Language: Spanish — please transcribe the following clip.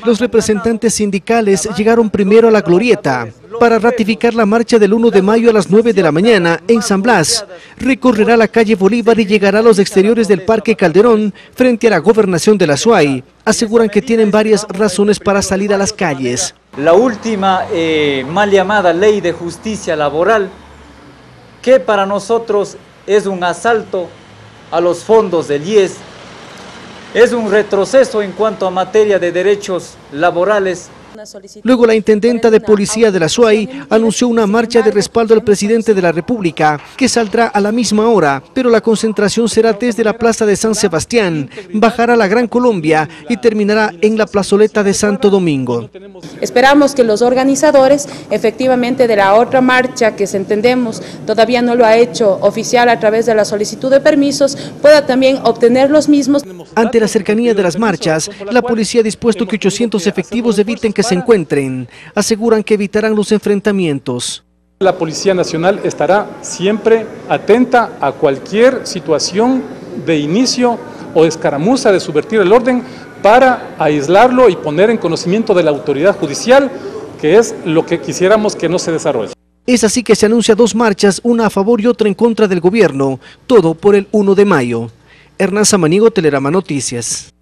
Los representantes sindicales llegaron primero a la glorieta para ratificar la marcha del 1 de mayo a las 9 de la mañana en San Blas. Recorrerá la calle Bolívar y llegará a los exteriores del Parque Calderón frente a la gobernación de la SUAY. Aseguran que tienen varias razones para salir a las calles. La última mal llamada ley de justicia laboral, que para nosotros es un asalto a los fondos del IES, es un retroceso en cuanto a materia de derechos laborales. Luego la intendenta de policía de la SUAY anunció una marcha de respaldo al presidente de la República, que saldrá a la misma hora, pero la concentración será desde la Plaza de San Sebastián, bajará a la Gran Colombia y terminará en la plazoleta de Santo Domingo. Esperamos que los organizadores, efectivamente, de la otra marcha, que entendemos todavía no lo ha hecho oficial a través de la solicitud de permisos, pueda también obtener los mismos. Ante la cercanía de las marchas, la policía ha dispuesto que 800 efectivos eviten que se encuentren. Aseguran que evitarán los enfrentamientos. La Policía Nacional estará siempre atenta a cualquier situación de inicio o escaramuza de subvertir el orden para aislarlo y poner en conocimiento de la autoridad judicial, que es lo que quisiéramos que no se desarrolle. Es así que se anuncia 2 marchas, una a favor y otra en contra del gobierno, todo por el 1 de mayo. Hernán Samaniego, Telerama Noticias.